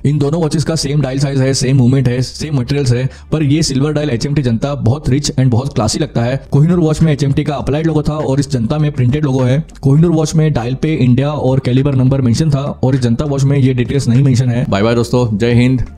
इन दोनों वॉचेस का same dial size है, सेम मूवमेंट है, सेम मटेरियल्स है, पर ये सिल्वर डायल HMT जनता बहुत रिच एंड बहुत क्लासी लगता है। कोहिनूर वॉच में HMT का अप्लाइड लोगो था और इस जनता में प्रिंटेड लोगो है। कोहिनूर वॉच में डायल पे इंडिया और कैलिबर नंबर मेंशन था और इस जनता वॉच में ये डिटेल्स नहीं मेंशन है। बाय बाय दोस्तों, जय हिंद।